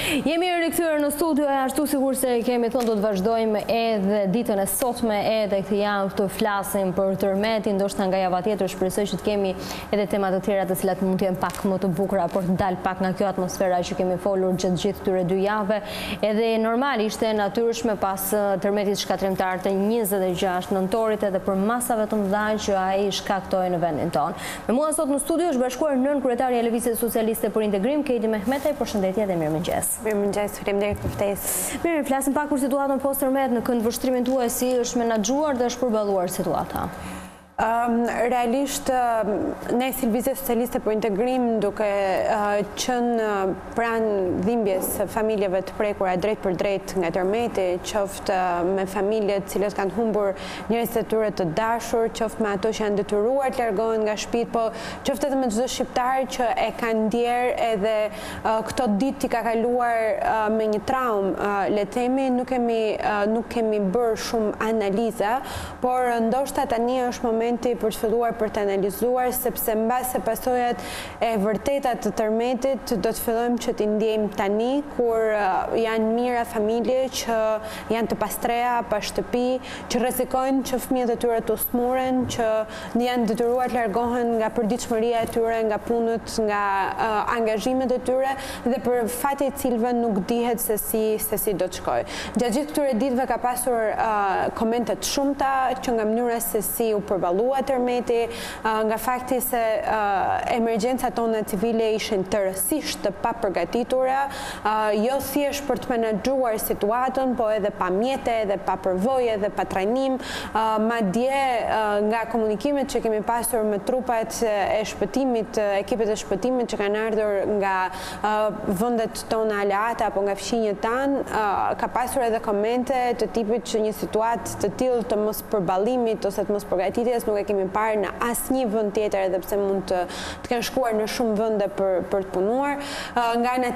Jemi rikthyer në studio, ashtu sikur se kemi thënë do të vazhdojmë edhe ditën e sotme, edhe këtë javë të flasim për tërmetin, ndoshta nga java tjetër shpresoj që të kemi edhe tema të tjera të cilat mund të jenë pak më të bukura, por të dal pak nga kjo atmosfera që kemi folur gjatë gjithë këtyre 2 javëve. Edhe normal ishte natyrshme pas tërmetit shkatrimtar të 26 nëntorit edhe për masave të mëdha që ai shkaktoi në vendin tonë. Me mua sot në studio është bashkuar nën kryetaria e Lëvizjes Socialiste për Integrim, Kejdi Mehmetaj. Përshëndetje dhe mirëmëngjes. Mirëmëngjes, faleminderit për ftesën. Mirë, flasim pak për situatën post-tërmet në këndvështrimin tuaj, si është menaxhuar dhe është përballuar situata. Realisht, ne si Lëvizja Socialiste për Integrim, duke qenë pranë dhimbjes familjeve të prekura drejt për drejt nga tërmeti, qoftë me familjet cilët kanë humbur njerëz të tyre të dashur, qoftë me ato që janë detyruar të largohen nga shtëpitë, po qoftë edhe me çdo shqiptar që e ka ndier edhe këto ditë i ka kaluar me një traumë, le të themi, nuk kemi bërë shumë analiza, por ndoshta tani është momenti për të filluar për të analizuar, sepse mbase pasojat e vërteta të tërmetit do të fillojmë që t'i ndjejmë tani, kur janë mira familje që janë të pastreha, pa shtëpi, që rrezikojnë që fëmijët e tyre të usmuren, që janë detyruar të largohen nga përditshmëria e tyre, nga punët, nga angazhimet e tyre, dhe për fat e cilëve nuk dihet se si do të shkojë. Gjatë gjithë këtyre ditëve ka pasur komente të shumta që nga mënyra se si u përbalua tërmeti, nga fakti se emergjencat tona civile ishin tërësisht të papërgatitura, jo thjesht për të menaxhuar situatën, po edhe pa mjete, edhe pa përvojë, edhe pa trajnim, madje nga komunikimet që kemi pasur me trupat e shpëtimit, ekipet e shpëtimit që kanë ardhur nga vendet tona aleate apo nga fshinjët tanë, ka pasur edhe komente të tipit që një situatë të tillë të mos përballimit ose të mos përgatitjes nuk e kemi parë në asnjë vend tjetër, edhe pse mund të kenë shkuar në shumë vende për të punuar. Nga ana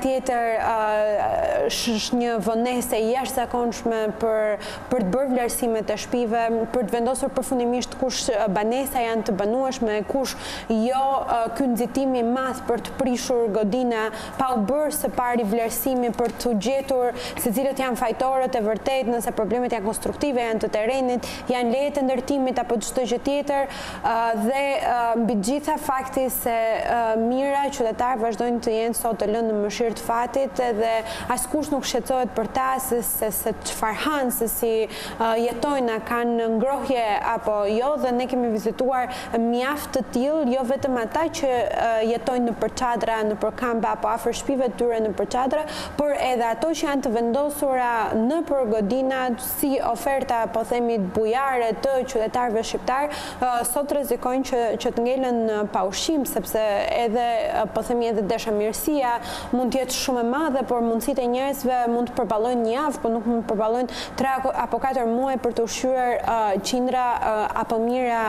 tjetër është një vonese jashtëzakonshme për të bërë vlerësimet e shtëpive, për të vendosur përfundimisht kush banesa janë të banueshme, kush jo, ky nxitim i madh për të prishur godina pa u bërë së pari vlerësimi për të gjetur se cilët janë fajtorët e vërtet, nëse problemet janë konstruktive, janë të terrenit, janë leje të ndërtimit apo çdo gjë tjetër, dhe mbi gjitha fakti se mira qytetarë vazhdojnë të jenë sot të lënë në mëshirë të fatit, dhe askush nuk shqetësohet për ta se çfarë hanë, se si jetojnë, a kanë ngrohje apo jo, dhe ne kemi vizituar mjaft të tillë, jo vetëm ata që jetojnë nëpër çadra, nëpër kampe apo afër shtëpive të tyre nëpër çadra, por edhe ato që janë të vendosura nëpër godina si oferta, po themi bujare të qytetarëve shqiptar, sot rrezikojnë që të ngelen pa ushqim, sepse edhe po themi edhe dashamirësia mund të jetë shumë e madhe, por mundësitë e njerëzve mund të përballojnë një javë, por nuk mund të përballojnë 3 apo 4 muaj për të ushqyer qindra apo mijëra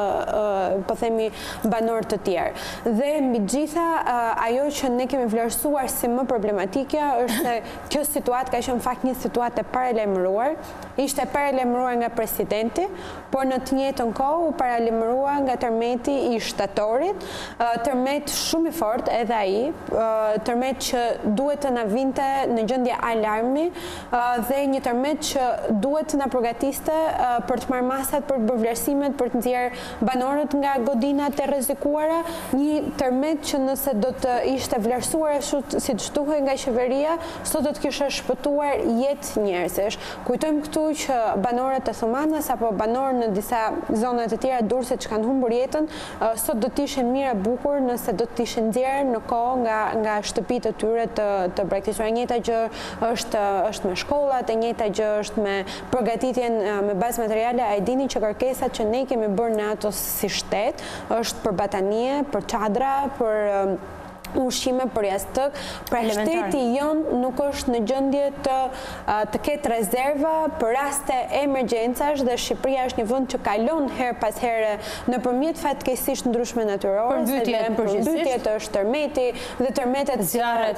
po themi banorë të tjerë. Dhe mbi gjitha ajo që ne kemi vlerësuar si më problematike është se kjo situatë ka qenë fakt një situatë e paralajmëruar, ishte paralajmëruar nga presidenti, por në të njëjtën kohë u paralajmërua nga tërmeti i shtatorit, tërmet shumë i fortë edhe ai, tërmet që duhet të na vinte në gjendje alarmi, dhe një tërmet që duhet të na përgatiste për të marrë masat, për të bërë vlerësimet, për të nxjerrë banorët nga godinat e rrezikuara, një tërmet që nëse do të ishte vlerësuar ashtu siç duhet nga qeveria, sot do të kishte shpëtuar jetë njerëzish. Kujtojmë këtu që banorët e Thumanës apo banorë në disa zonat e tjera Durrësit që kanë humbur jetën, sot do të ishin mirë e bukur nëse do të ishin nxjerrë në kohë nga shtëpitë e tyre të braktisura. E njëjta gjë është me shkollat, e njëjta gjë është me përgatitjen me bazë materiale. A e dini që kërkesat që ne kemi bërë në ato si shtet është për batanie, për çadra, për ushqime për jastëk, pra shteti jon nuk është në gjendje të ketë rezerva për raste emergjencash, dhe Shqipëria është një vend që kalon her pas here nëpërmjet fatkeqësisht ndryshme natyrore, përmbytjet është tërmeti, dhe tërmetet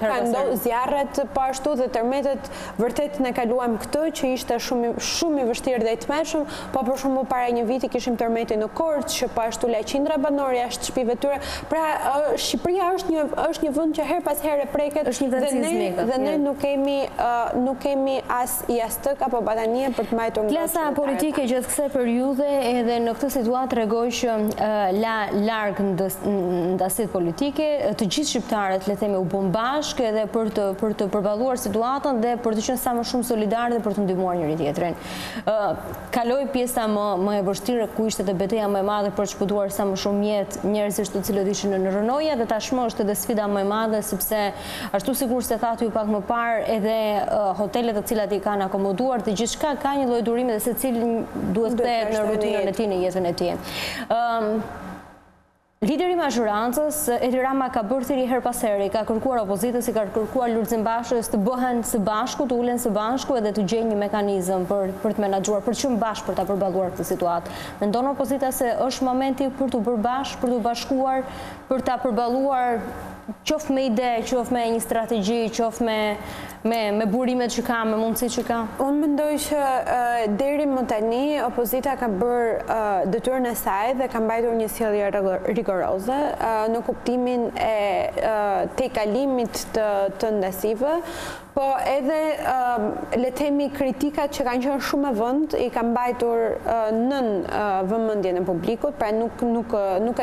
zjarret po ashtu, dhe tërmetet vërtet ne kaluam këtë që ishte shumë i vështirë dhe i tmerrshëm, po për shembull para një viti kishim tërmetin në Korçë, që po ashtu la qindra banor jashtë shtëpive tyre. Pra Shqipëria është është një vend që her pas here preket dhe ne nuk kemi as jastëk apo batanie për të mbajtur nga klasa politike gjatë kësaj periudhe edhe në këtë situatë tregoj që larg ndasit politike, të gjithë shqiptarët le themi u bën bashkë edhe për të përballuar situatën dhe për të qenë sa më shumë solidarë dhe për të ndihmuar njëri tjetrin. Kaloi pjesa më e vështirë ku ishte betejë më e madhe për të shpëtuar sa më shumë jetë njerëzish të cilët ishin në rënoja dhe tashmë është edhe sfida më e madhe sepse ashtu sikur se thatë ju pak më parë edhe hotelet të cilat i kanë akomoduar të gjithçka ka një lloj durimi dhe secili duhet kthehet në rutinën e tij, në jetën e tij. Lideri i majorancës, Edi Rama ka bërë thirrje her pas here, ka kërkuar opozitës, i ka kërkuar Lulzim Bashës të bëhen së bashku, të ulen së bashku edhe të gjejnë një mekanizëm për të menaxhuar, për të qenë bashkë për ta përballuar këtë situatë. Mendon opozita se është momenti për të bërë bashkë, për të bashkuar, për ta përballuar qoftë me ide, qoftë me një strategji, qoftë me burimet që ka, me mundësitë që ka? Unë mendoj që deri më tani opozita ka bërë detyrën e saj dhe ka mbajtur një sjellje rigoroze në kuptimin e tejkalimit të ndasive, po edhe le themi kritikat që kanë qenë shumë e vënd i ka mbajtur nën vëmendjen e publikut, pra nuk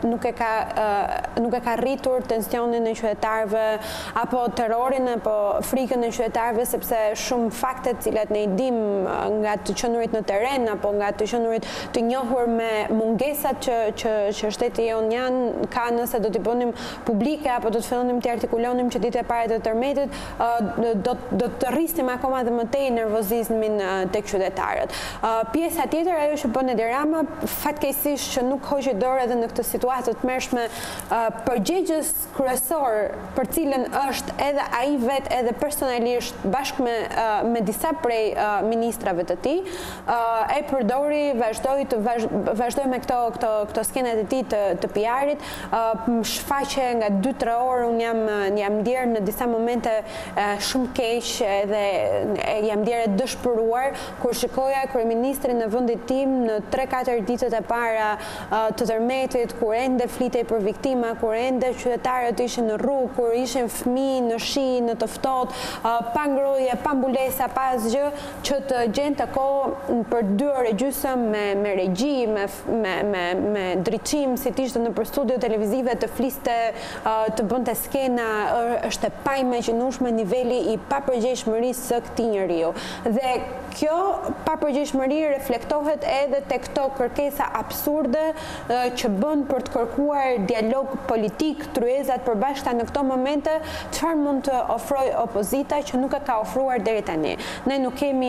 e ka rritur tensionin e qytetarëve apo terrorin apo frikën e qytetarëve, sepse shumë fakte të cilat ne i dim nga të qenurit në terren apo nga të qenurit të njohur me mungesat që shteti jonë ka nëse do t'i bënim publike apo do të fillonim të artikulonim që ditë e parë të tërmetit, do të rrisnim akoma dhe më tej nervozizmin tek qytetarët. Pjesa tjetër ajo që bën Edi Rama, fatkeqësisht që nuk hoqi dorë edhe në këtë situatë të tmerrshme, përgjegjës kryesor për cilën është edhe ai vet edhe personalisht bashkë me disa prej ministrave të tij, e përdori, vazhdoi me këto skenat e tij të PR-it, shfaqe nga 2-3 orë, unë jam ndjerë në disa momente shumë keq edhe jam ndjerë dëshpëruar kur shikoja kryeministrin në vendit tim në 3-4 ditët e para të tërmetit, kur ende flitej për viktima, kur ende qytetarët ishin në rrugë, kur ishin fëmijë në shi, në të ftohtë, pa ngrohje, pa mbulesa, pa asgjë, që të gjente kohë për 2 orë e gjysmë me regji, me drejtim, si të ishte nëpër studio televizive të fliste, të bënte skena, është e paimaginueshme niveli i papërgjegjshmërisë së këtij njeriu. Dhe kjo papërgjegjshmëri reflektohet edhe tek këto kërkesa absurde që bën për të kërkuar dialog politik, tryezat përbashkëta në këto momente, çfarë mund të ofrojë opozita që nuk e ka ofruar deri tani. Ne nuk kemi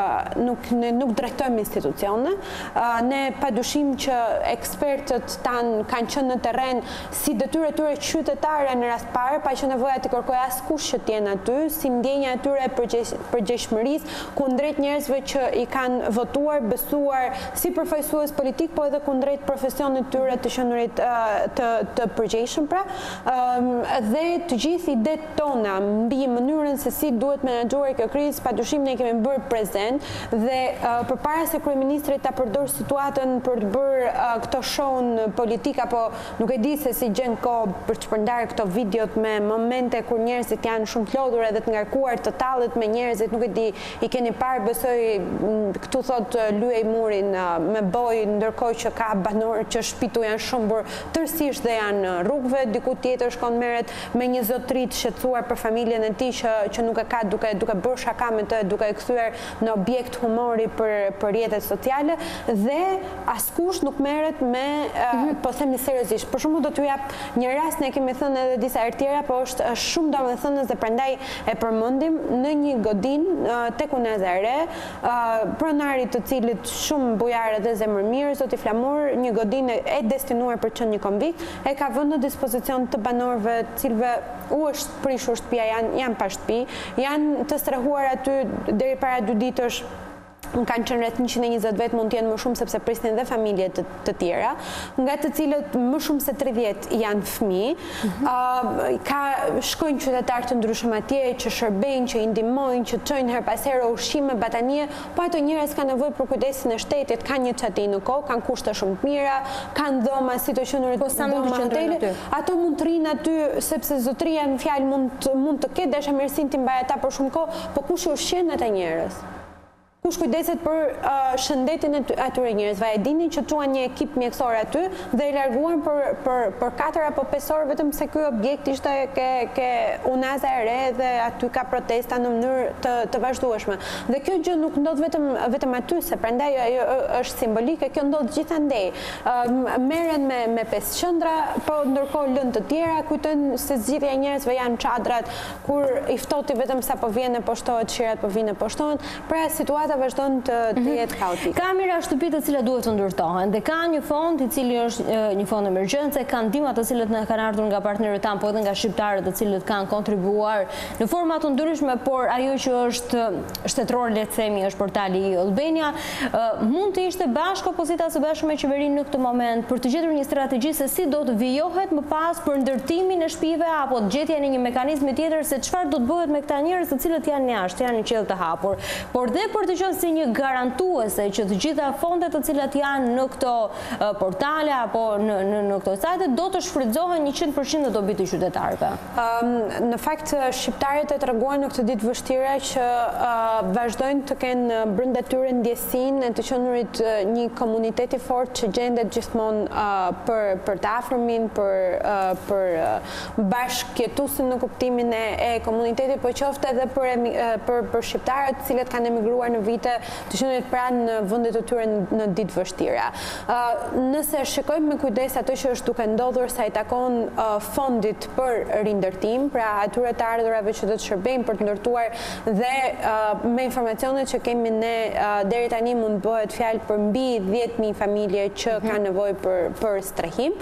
nuk drejtojmë institucione, ne padyshim që ekspertët tanë kanë qenë në terren si detyrë e tyre qytetare në rast parë, pa që nevoja të kërkojë askush që të jenë aty, si ndjenja e tyre e përgjegjshmërisë kundrejt njerëzve që i kanë votuar, besuar si përfaqësues politik, po edhe kundrejt profesionit tyre të qenurit të përgjegjshëm pra, dhe të gjithë idetë tona mbi mënyrën se si duhet menaxhuar kjo krizë, padyshim ne kemi bërë prezent dhe përpara se kryeministri ta përdor situatën për të bërë këto show politik apo nuk e di se si gjen kohë për të shpërndarë këto videot me momente kur njerëzit janë shumë të lodhur edhe të ngarkuar të tallet me njerëzit, nuk e di, i keni parë besoj këtu thot lyej murin me boj, ndërkohë që ka banor që shtëpitu janë shëmbur tërësisht dhe janë në rrugëve, diku tjetër shkon merret me një zotëri të shqetësuar për familjen e tij që nuk e ka duke bërë shaka me të, duke e kthyer në objekt humori për rrjetet sociale dhe askush nuk merret me po themi seriozisht. Për shembull do t'ju jap një rast, ne kemi thënë edhe disa herë tjera, po është shumë domethënës dhe prandaj e përmendim në një godinë tek Unaza e Re, pronarit të cilit shumë bujar dhe zemërmirë, zoti Flamur, një godinë e destinuar për të qenë një kombik, e ka vënë në dispozicion të banorëve të cilëve u është prishur shtëpia, janë pa shtëpi, janë të strehuar aty deri para 2 ditësh kanë qenë rreth 120 vjet, mund të jenë më shumë sepse prisnin dhe familje të tjera, nga të cilët më shumë se 30 janë fëmijë. Shkojnë qytetarë të ndryshëm atje që shërbejnë, që i ndihmojnë, që çojnë her pas here ushqime, batanie, po ato njerëz kanë nevojë për kujdesin e shtetit, kanë një çati në kohë, kanë kushte shumë të mira, kanë dhoma si të qenurit dhoma hotele. Ato mund të rinë aty sepse zotëria në fjalë mund të ketë dashamirësinë të mbajë ata për shumë kohë, po kush i ushqen ata njerëz? Kush kujdeset për shëndetin e atyre njerëzve? E dini që çuan një ekip mjekësor aty dhe i larguan për 4 apo 5 orë vetëm se ky objekt ishte ke unaza e re dhe aty ka protesta në mënyrë të vazhdueshme. Dhe kjo gjë nuk ndodh vetëm aty, se prandaj ajo është simbolike, kjo ndodh gjithandej. Merren me 5 qendra, po ndërkohë lënë të tjera, kujtojnë se zgjidhja e njerëzve janë çadrat kur i ftoti vetëm sa po vjen e poshtohet, shirat po vinë e poshtohen. Pra situata vazhdon të jetë kaotike. Ka mira shtëpi të cilat duhet të ndërtohen dhe ka një fond i cili është një fond emergjence, kanë ndihma të cilët na kanë ardhur nga partnerët tanë, po edhe nga shqiptarët të cilët kanë kontribuar në forma të ndryshme, por ajo që është shtetëror, le të themi, është portali Albania. Mund të ishte bashkë opozita së bashku me qeverinë në këtë moment për të gjetur një strategji se si do të vijohet më pas për ndërtimin e shtëpive apo gjetjen e një mekanizmi tjetër se çfarë do të bëhet me këta njerëz të cilët janë jashtë, janë në qell të hapur. Por dhe për të qenë si një garantuese që të gjitha fondet të cilat janë në këto portale apo në këto sajte do të shfrytëzohen 100% në dobi të qytetarëve. Në fakt, shqiptarët e treguan në këtë ditë vështire që vazhdojnë të kenë brenda tyre ndjesinë e të qenurit një komunitet i fortë që gjendet gjithmonë për të afërmin, për bashkëjetuesin në kuptimin e komunitetit, po qoftë edhe për shqiptarët të cilët kanë emigruar në vite të qenurit pranë në vendet e tyre në ditë vështira. Nëse shikojmë me kujdes ato që është duke ndodhur sa i takon fondit për rindërtim, pra atyre të ardhurave që do të shërbejnë për të ndërtuar dhe me informacionet që kemi ne deri tani mund bëhet fjalë për mbi 10.000 familje që kanë nevojë për strehim.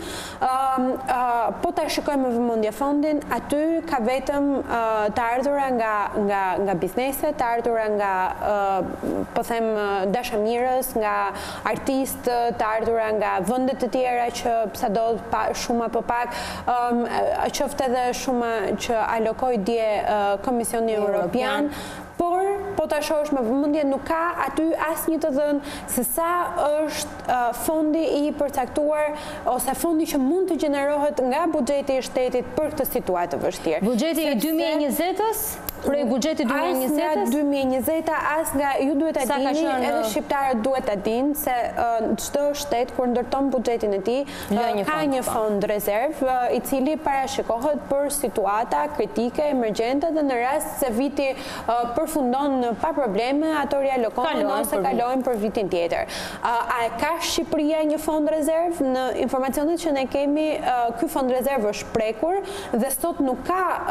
Po ta shikojmë me vëmendje fondin, aty ka vetëm të ardhura nga bizneset, të ardhura nga po them dashamirës, nga artistë, të ardhura nga vendet të tjera që sado shumë apo pak, qoftë edhe shumë që alokoi dje Komisioni Evropian. Por, po ta shohësh me vëmendje, nuk ka aty asnjë të dhënë se sa është fondi i përcaktuar ose fondi që mund të gjenerohet nga buxheti i shtetit për këtë situatë të vështirë. Buxheti i 2020-s? Prej buxhetit 2020-s? As nga 2020, as nga ju duhet ta dini, edhe shqiptarët duhet ta dinë se çdo shtet kur ndërton buxhetin e tij ka një fond rezerv i cili parashikohet për situata kritike, emergjente dhe në rast se viti përfundon pa probleme, ato rialokohen ose kalojnë për vitin tjetër. A ka Shqipëria një fond rezerv? Në informacionet që ne kemi, ky fond rezerv është prekur dhe sot nuk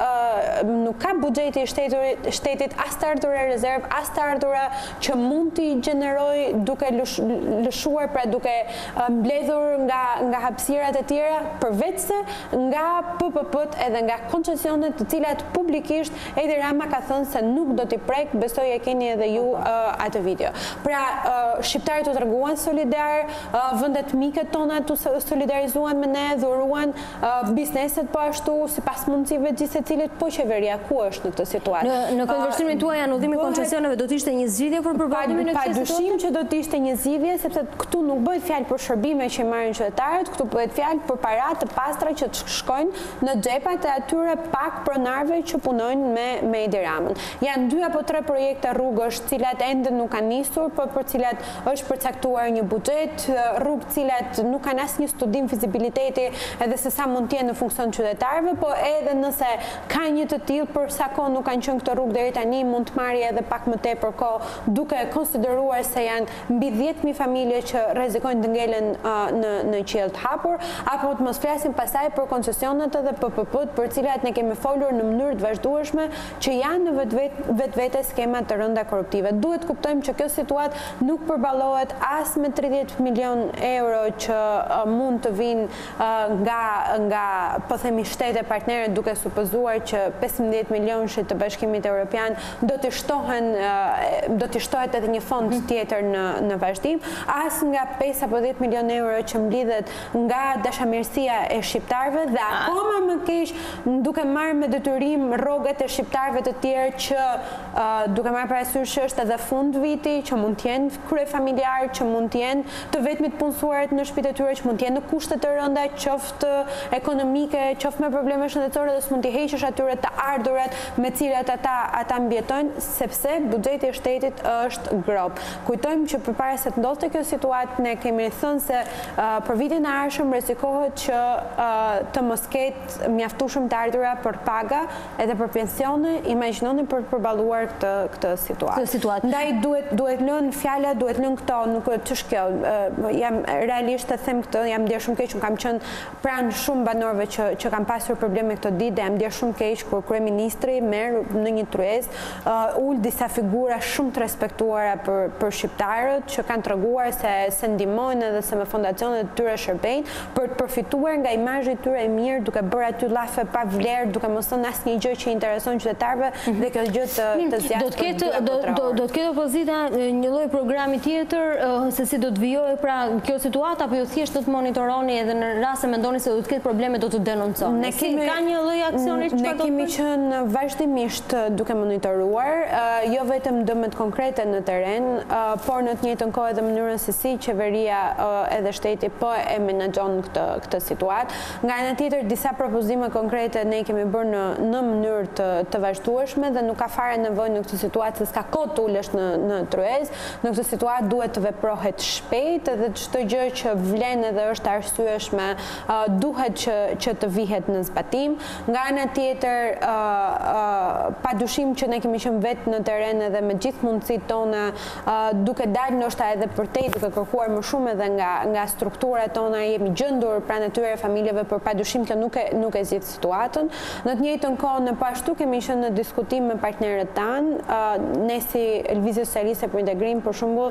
ka buxheti i shtetit as të ardhura rezerv, as të ardhura që mund t'i gjeneroj duke lëshuar, pra duke mbledhur nga hapësirat e tjera, përveç se nga PPP-t edhe nga koncesionet të cilat publikisht Edi Rama ka thënë se nuk do t'i prek, besoj e keni edhe ju atë video. Pra, shqiptarët u treguan solidar, vendet miket tona të solidarizuan me ne, dhuruan bizneset po ashtu, sipas mundësive gjithë secilit, po qeveria ku është në këtë situatë? Në konversimin tuaj anullimi koncesioneve do të ishte një zgjidhje për përballëtimin e kësaj situatë? Padyshim që do të ishte një zgjidhje, sepse këtu nuk bëhet fjalë për shërbime që marrin qytetarët, këtu bëhet fjalë për para të pastra që të shkojnë në xhepat e atyre pak pronarëve që punojnë me Edi Ramën. Janë 2 apo 3 projekte rrugësh, të cilat ende nuk kanë nisur, por për cilat është përcaktuar një buxhet, rrugë të cilat nuk kanë asnjë studim fizibiliteti edhe se sa mund të jenë në funksion qytetarëve, po edhe nëse ka një të tillë për sa kohë nuk kanë qenë këto rrugë deri tani, mund të marrë edhe pak më tepër kohë, duke konsideruar se janë mbi 10.000 familje që rrezikojnë të ngelen në qiell të hapur, apo të mos flasim pastaj për koncesionet edhe PPP-t për cilat ne kemi folur në mënyrë të vazhdueshme që janë në vetvete skemat të rënda korruptive. Duhet kuptojmë që kjo situatë nuk përballohet as me 30 milion euro që mund të vinë nga po themi shtete partnere, duke supozuar që 15 milionshit të Bashkimit Evropian do të shtohet edhe një fond tjetër në vazhdim, as nga 5 apo 10 milion euro që mblidhet nga dashamirësia e shqiptarëve dhe akoma më keq duke marrë me detyrim rrogat e shqiptarëve të tjerë që duke marrë parasysh që është edhe fund viti, që mund të jenë kryefamiljar, që mund të jenë të vetmit punësuarit në shtëpitë e tyre, që mund të jenë në kushte të rënda, qoftë ekonomike, qoftë me probleme shëndetësore dhe s'mund t'i heqësh atyre të ardhurat me cilat ata mbjetojnë, sepse buxheti i shtetit është grob. Kujtojmë që përpara se të ndodhte kjo situatë, ne kemi thënë se për vitin e ardhshëm rrezikohet që të mos ketë mjaftueshëm të ardhura për paga edhe për pensione. Imagjinoni për të përballuar këtë situatë. Ndaj duhet lënë fjala, duhet lënë këto, nuk ç'është kjo. Jam realisht të them këtë, jam ndier shumë keq, kam qenë pranë shumë banorëve që kanë pasur probleme këtë ditë dhe jam ndier shumë keq kur kryeministri merr në një tryezë ul disa figura shumë të respektuara për shqiptarët që kanë treguar se ndihmojnë edhe se me fondacionet e tyre shërbejnë për të përfituar nga imazhi i tyre i mirë, duke bërë aty llafe pa vlerë, duke mos thënë asnjë gjë që intereson qytetarëve dhe kjo gjë të zgjatë. Do të ketë opozita një lloj programi tjetër se si do të vijojë pra kjo situatë, apo ju thjesht do të monitoroni edhe në rast se mendoni se do të ketë probleme do të denonconi? Ka një lloj aksioni që ne kemi qenë vazhdimisht duke monitoruar, jo vetëm dëmet konkrete në teren, por në të njëjtën kohë edhe mënyrën se si qeveria edhe shteti po e menaxhon këtë situatë. Nga ana tjetër, disa propozime konkrete ne kemi bërë në mënyrë të vazhdueshme dhe nuk ka fare nevojë në këtë situatë se s'ka kohë të ulesh në tryezë. Në këtë situatë duhet të veprohet shpejt dhe çdo gjë që vlen edhe është arsyeshme duhet që të vihet në zbatim. Nga ana tjetër, padyshim që ne kemi qenë vetë në teren edhe me gjithë mundësitë tona duke dalë ndoshta edhe përtej, duke kërkuar më shumë edhe nga strukturat tona, jemi gjendur pranë atyre familjeve, por padyshim kjo nuk e zgjidh situatën. Në të njëjtën kohë ne ashtu kemi qenë në diskutim me partnerët tanë, ne si Lëvizje Socialiste për Integrim, për shembull,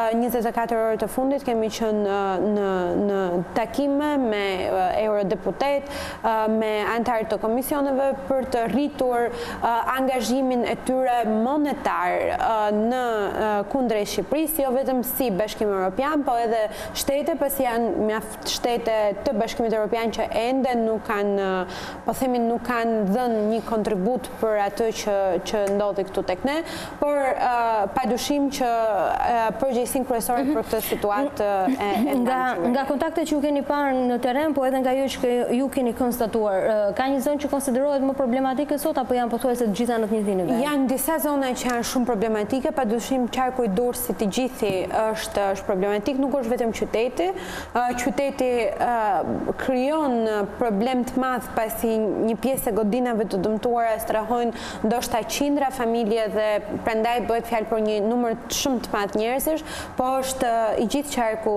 24 orë të fundit kemi qenë në takime me eurodeputet, me antarë të komisioneve për të rritur angazhimin e tyre monetar në kundrejt Shqipërisë, jo vetëm si Bashkim Evropian, po edhe shtete, pasi janë mjaft shtete të Bashkimit Evropian që ende nuk kanë, po themi nuk kanë dhënë një kontribut për atë që ndodhi këtu tek ne, por padyshim që përgjegjësinë kryesore për këtë situatë nga kontaktet që ju keni parë në terren, po edhe nga ju që ju keni konstatuar, ka një zonë që konsiderohet më problematike sot apo janë pothuajse të gjitha në të njëjtin nivel? Janë disa zona që janë shumë problematike, padyshim qarku i Durrësit i gjithi është problematik, nuk është vetëm qyteti. Qyteti krijon problem të madh pasi një pjesë e godinave të dëmtuara strahojnë ndoshta qindra familje dhe prandaj bëhet fjalë për një numër shumë të madh njerëzish, po është i gjithë qarku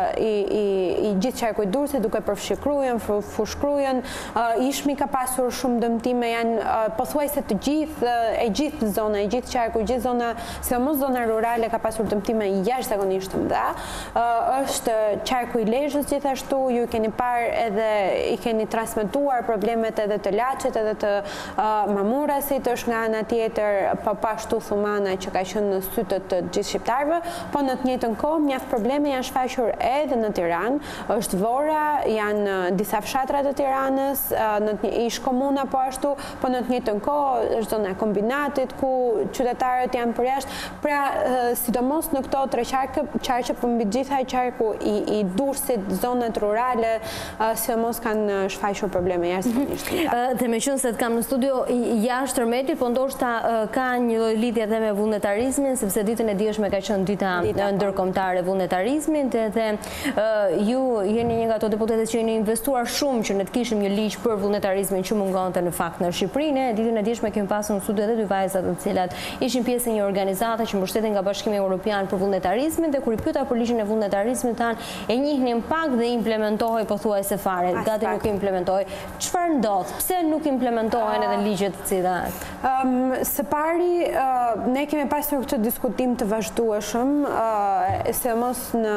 i Durrësit duke përfshirë Krujën, Fushkrujën, Ishmi ka pasur shumë dëmtime, janë pothuajse të gjithë zona, i gjithë qarku, i gjithë zona, sidomos zona rurale ka pasur dëmtime jashtëzakonisht të mëdha. Është qarku i Lezhës gjithashtu, ju keni parë edhe i keni transmetuar problemet edhe të Laçit, edhe të Mamurasit, është nga ana tjetër po ashtu Thumana që ka qenë në sytë të gjithë shqiptarëve, po në të njëjtën kohë mjaft probleme janë shfaqur edhe në Tiranë, është Vora, janë disa fshatra të Tiranës, në ish komuna po ashtu, po në të njëjtën kohë është zona e kombinatit ku qytetarët janë përjashtë. Pra, sidomos në këto tre qarqe, po mbi gjitha qarku i Durrësit, zonat rurale, sidomos kanë shfaqur probleme jashtëzakonisht. Dhe meqenëse të kam në studio jashtë tërmetit, po ndoshta ka një lloj lidhje edhe me vullnetarizmin, sepse ditën e dieshme ka qenë dita ndërkombëtare e vullnetarizmit, dhe ju jeni një nga ato deputetët që jeni investuar shumë që ne të kishim një ligj për vullnetarizmin që mungonte në fakt në Shqipërinë. Ditën e dieshme kemi pasur në studio edhe dy vajza të cilat ishin pjesë e një organizate që mbështeten nga Bashkimi Evropian për vullnetarizmin, dhe kur i pyeta për ligjin e vullnetarizmit thanë e njihnin pak dhe implementohej pothuajse fare, gati nuk implementohej. Çfarë ndodh? Pse nuk implementohen edhe ligjet të cilat? Së pari ne kemi pasur këtë diskutim të vazhdueshëm, se mos në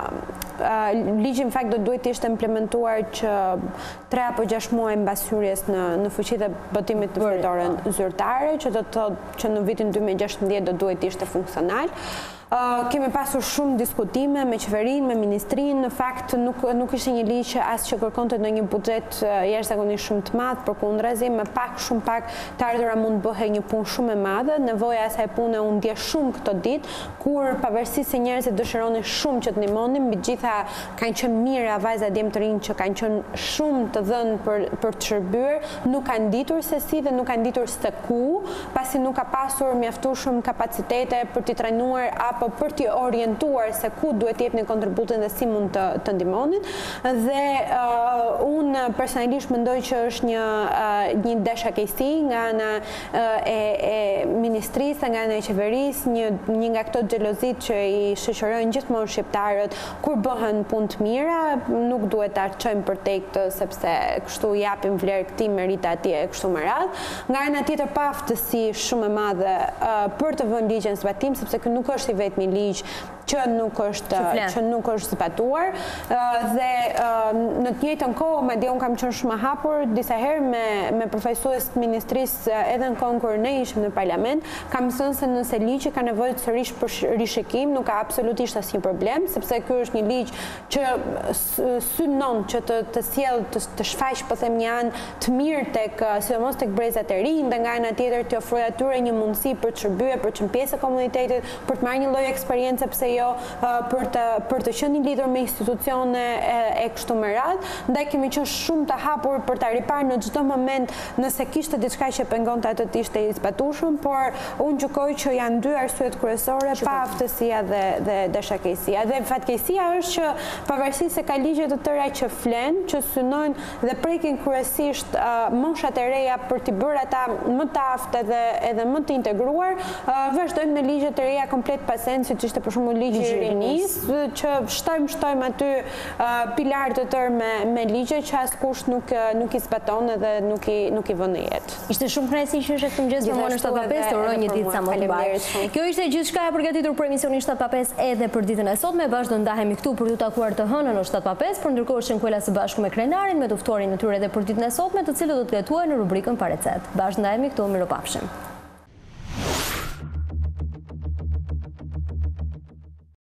ligji në fakt do duhet të ishte implementuar që 3 apo 6 muaj mbas hyrjes në fuqi dhe botimit të fitoren zyrtare, që do të thotë që në vitin 2016 do duhet të ishte funksional. Kemi pasur shumë diskutime me qeverinë, me ministrinë, në fakt nuk ishte një ligj as që kërkonte ndonjë buxhet jashtëzakonisht shumë të madh, përkundrazi, me shumë pak të ardhurat mund të bëhej një punë shumë e madhe. Nevoja e asaj pune u ndje shumë këto ditë, kur pavarësisht se njerëzit dëshironin shumë që të ndihmonin, mbi gjitha kanë qenë mira vajza djem të rinj që kanë qenë shumë të dhënë për të shërbyer, nuk kanë ditur se si dhe nuk kanë ditur se ku, pasi nuk ka pasur mjaftueshëm kapacitete për t'i trajnuar apo për t'i orientuar se ku duhet t'jep një kontributin dhe si mund të ndihmonin. Dhe unë personalisht mendoj që është një dashakësi nga ana e ministrisë, nga ana e qeverisë, një nga këto xhelozit që i shoqërojnë gjithmonë shqiptarët kur bëhen punë të mira, nuk duhet ta çojmë për te këtë sepse kështu japim vlerë këtij merita atje kështu me radhë. Nga ana tjetër pa aftësi shumë e madhe për të vënë ligjin në zbatim, sepse ky nuk është i vetmi ligj që nuk është zbatuar dhe në të njëjtën kohë, madje unë kam qenë shumë hapur disa herë me përfaqësues të ministrisë edhe në kohën kur ne ishim në parlament, kam thënë se nëse ligji ka nevojë sërish për rishikim, nuk ka absolutisht asnjë problem, sepse ky është një ligj që synon që të sjell të shfaq po them një anë të mirë sidomos tek brezat e rinj dhe nga ana tjetër të ofrojë atyre një mundësi për të shërbyer, për të qenë pjesë e komunitetit, për të marrë një lloj eksperiencë pse jo për të qenë lidhur me institucione e kështu me radhë. Ndaj kemi qenë shumë të hapur për ta riparë në çdo moment nëse kishte diçka që pengonte atë të ishte i zbatueshëm, por unë gjykoj që janë 2 arsyet kryesore, pa aftësia dhe dashakësia. Dhe fatkeqësia është që pavarësisht se ka ligje të tëra që flen, që synojnë dhe prekin kryesisht moshat e reja për t'i bërë ata më të aftë edhe më të integruar, vazhdojmë me ligje të reja komplet pasen, siç ishte për shembull ligji i rinisë, që shtojmë aty pilar të tërë me ligje që askush nuk i zbaton edhe nuk i vën në jetë. Ishte shumë kënaqësi që ishe këtu mëngjes me mua në 7:05, të uroj një ditë sa më të mbarë. Kjo ishte gjithçka e përgatitur për emisionin 7:05 edhe për ditën e sotme. Bashkë do ndahemi këtu për t'u takuar të hënën në 7:05, por ndërkohë Shënkuela së bashku me krenarin me të ftorin e tyre edhe për ditën e sotme, të cilët do të gatuajnë në rubrikën Parecet. Bashkë ndahemi këtu, mirupafshim.